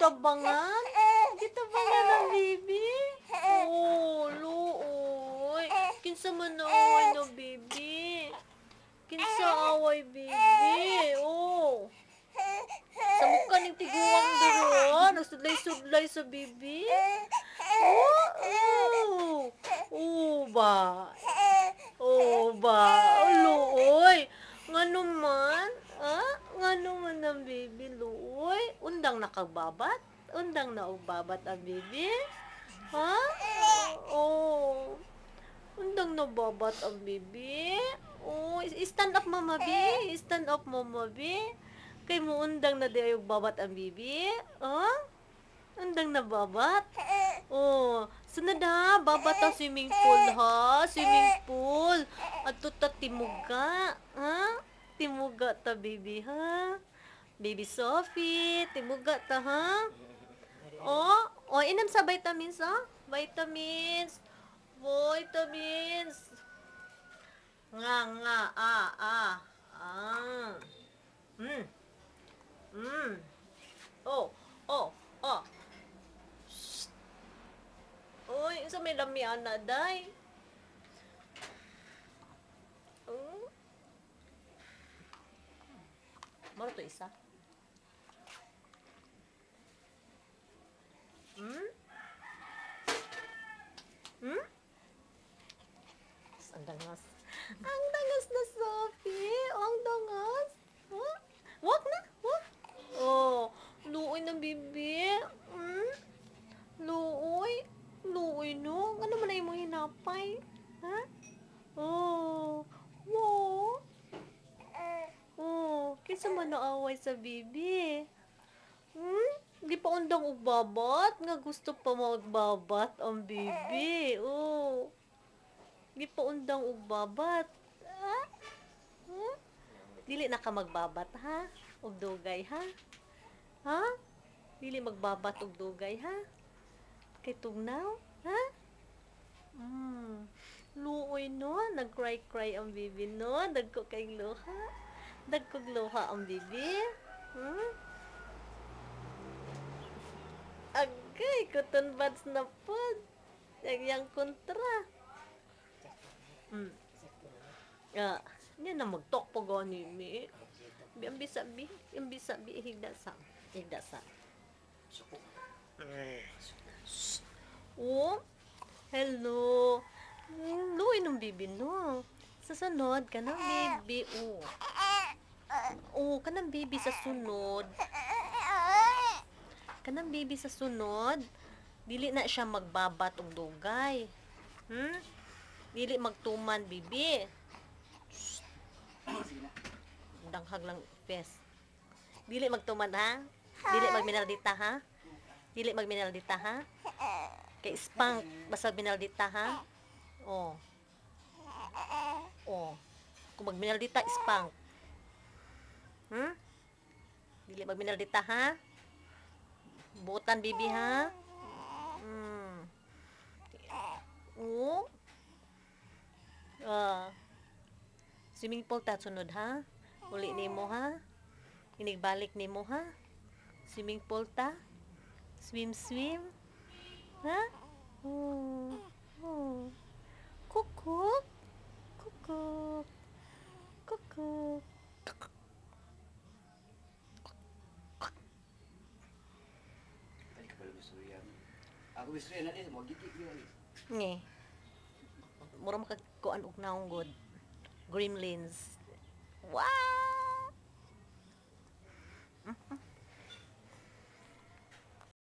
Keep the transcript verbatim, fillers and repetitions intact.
gitabangan? Gitabangan ang baby? Oh, luoy. Kinsa man na away no, baby? Kinsa away, baby? Oh. Sa mukha ning tiguang duro, nagsudlay-sudlay sa baby. Oh, oh. Oh ba? Oh ba? Oh, luoy. Ngano man? Ah? Ngano man ang baby, luoy? Undang nakagbabat? Undang naugbabat ang baby? Ha? Oh. Undang nababat ang baby? Oh, stand up mama bi. Stand up mama bi. Kay mo undang na di ayog babat ang baby? Oh? Undang na babat? Oh, sunod ha, babat ang swimming pool ha, swimming pool. At ta timuga, ha? Timuga ta baby ha? Baby Sophie, timuga ta ha? Oh, oh, inam sa vitamins ha? Vitamins. Vitamins. Nga, nga, ah, ah. Ah. Mm. Mm. Oh, oh, oh. Shh. Uy, sa may lamian na, day. Oh. Maro to isa? Hmm? Hmm? Ang dangas. Ang dangas na, Sophie. Oh, ang dangas. Huh? Wag na, wag. Oh, luoy ng bibi. Hmm? Luoy? Luoy no? Ano man na yung hinapay? Ha? Oh. Wow. Oh, kinsa man naaway sa bibi? Hmm? Di pa undang og babat nga gusto pa magbabat ang bibi. Oh. Di pa undang og babat. Ha? Hmm? Dili na ka magbabat ha? Og dugay ha? Ha? Dili magbabat og dugay ha? Kay tugnaw? Ha? Mm. Luoy no, nag-cry-cry ang bibi no, dagko kay luha. Dagkog luha ang bibi. Hmm? Agay, cotton buds na pod. Yang kontra. Mm. Ah, yan na mag-talk po gani mi. Bi ang bisa bi, ang bisa bi higda sa. Higda sa. Oh, hello. Hello, inong bibi no. Sa sunod, kanang baby. Oh. Oh, kanang baby sa sunod. Kanang baby sa sunod. Dili na siya magbabat og dugay. Hmm? Dili magtuman, bibi. Danghag lang, pes. Dili magtuman, ha? Dili magminaldita, ha? Dili magminaldita, ha? Kay spank, basta minaldita, ha? Oh. Oh. Kung magminaldita, spank. Hmm? Dili magminaldita, ha? Butan, bibi, ha? Hmm. Oh. Ah. Swimming pool ta sunod ha. Uli nimo ha. Inigbalik nimo ha. Swimming pool ta. Swim swim. Ha? Oh. Oh. Kukuk. Kukuk. Kukuk. Ako gusto rin na din, mo gigit yun. Nge. Mura makagkuan og naong god. Gremlins. Wow!